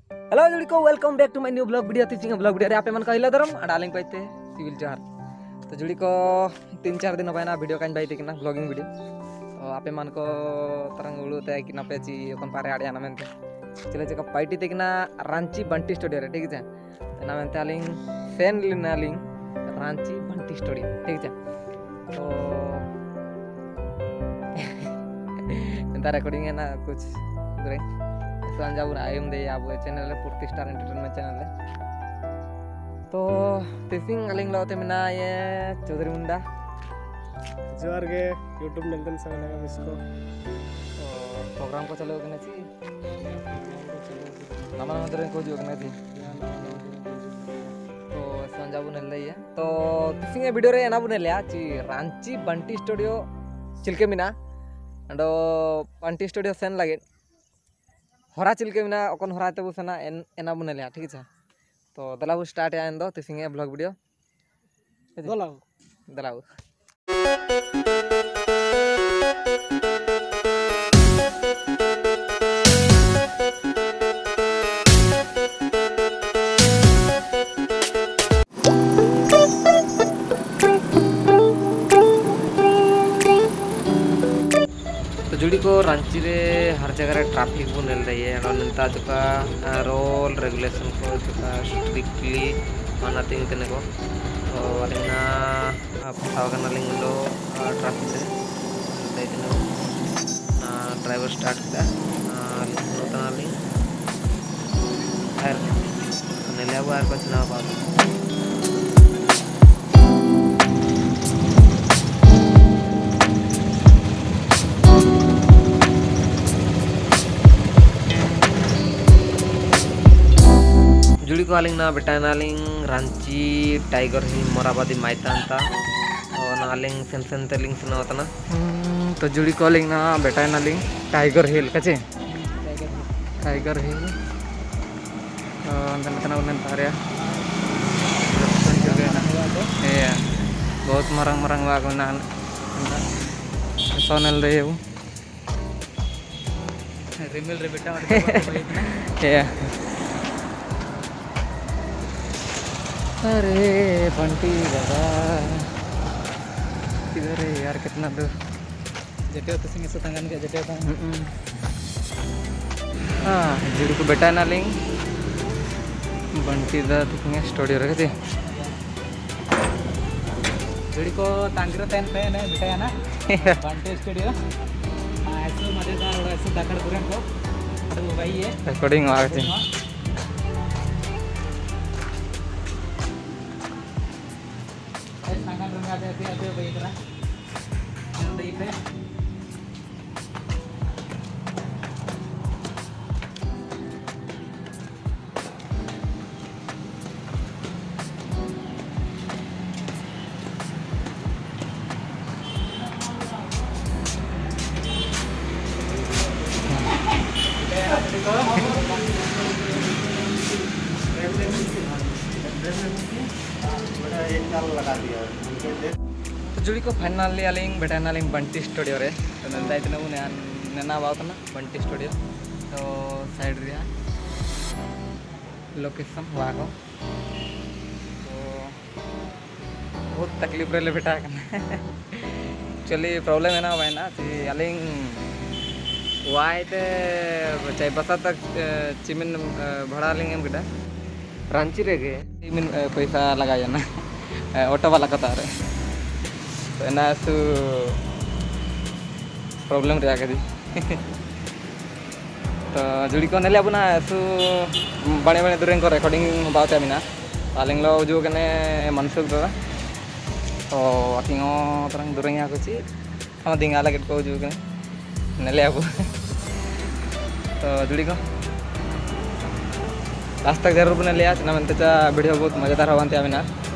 hello जुड़ी को welcome back to my new blog video तीसिंग ब्लॉग वीडियो रे आपे मन कहला दरम डालिंग पाइते सिविल जहर तो जुड़ी को 3-4 दिन होना वीडियो काइन बाइते किना ब्लॉगिंग वीडियो तो आपे मन को तरंग उड़ुते कि नापे ची कोन पारे आड़िया ना मेनते चले चका पाइटी ते किना रांची बंटी स्टूडियो रे ठीक है ना मेनते आलिंग फैन लिनालिंग रांची बंटी स्टूडियो ठीक है तो इंता रिकॉर्डिंग है ना कुछ दूरे जाऊँ आयुम दे अब चैनल पूर्ति स्टार एंटरटेनमेंट चैनल तो तिसिंग अलिंग लाते मिना ये चौधरी मुंडा जोर के यूट्यूब नेलतन सगना मिसको तो प्रोग्राम को चलो कने छी नामा मंदिर को जो कने छी तो संजाबु नेल है तो तिसिंग वीडियो रे एना बुनेल्या ची रांची बंटी स्टूडियो चिलके मिना अंडो बंटी स्टूडियो सेन लगे हरा चिलके मिना अकन हरा तबु सना एना बुनेल्या ठीक है तो दलाबु स्टार्ट या एंदो तिसिंगे ब्लॉग वीडियो दलाबु जुड़ी को रांची रे हर जगह रे ट्रैफिक को नेल रही है नेता चुका रोल रेगुलेशन को चुका स्ट्रिक्टली मानते हैं को तो अलिंगा फसावकना लिंगलो ट्रैफिक रे दैतनो ड्राइवर स्टार्ट किया लिंगलो लिंग हर नेले अब आर पछना बात जुड़ी को आलिंग ना बेटा नालिंग रांची टाइगर हिल मोराबादी माइतांता और नालिंग सेंसन तेलिंग सुना होता ना तो जुड़ी को आलिंग ना बेटा नालिंग टाइगर हिल कचे टाइगर हिल अंदर तना उन्नत आरिया ये बहुत मरंग मरंग वागो ना सोनल दे वो रिमिल रे बेटा ये अरे बंटी दादा किधर है यार कितना दूर जटे तो सिंह से तंगन के जटे हाँ जुड़ी को बेटा ना लिंग बंटी दा तिंगे स्टूडियो रखे थे जुड़ी को तांगिरो तैन पे ने बेटा ना बंटी स्टूडियो ऐसे मजेदार और ऐसे दकड़ पुरन को तो भाई ये रिकॉर्डिंग आ गई तो जुड़ी को फाइनली आलिंग बेटा नालिंग बंटी स्टूडियो रे तो नंदा इतना वो नैना बात ना बंटी स्टूडियो तो साइड रिया लोकेशन वहाँ को तो बहुत तकलीफ रहे बेटा एक्चुअली प्रॉब्लम है ना भाई ना आलिंग वाई ते चाहे बसा तक चिमिन भाड़ा लेंगे बेटा रांची रे गए चिमिन पैसा लगाया ना ऑटो वाला कता रे तो ना सु प्रॉब्लम रे आगे तो जुड़ी को नेले अब ना सु बड़े बड़े दूर को रिकॉर्डिंग बात है मिना आलिंग लो जो कने मनसुख दादा तो अकिंगो तरंग दूर यहाँ कुछ हम दिंगा लगे को जो कने नेले अब तो जुड़ी को लास्ट तक जरूर बने लिया ना मनते वीडियो बहुत मजेदार होगा मिना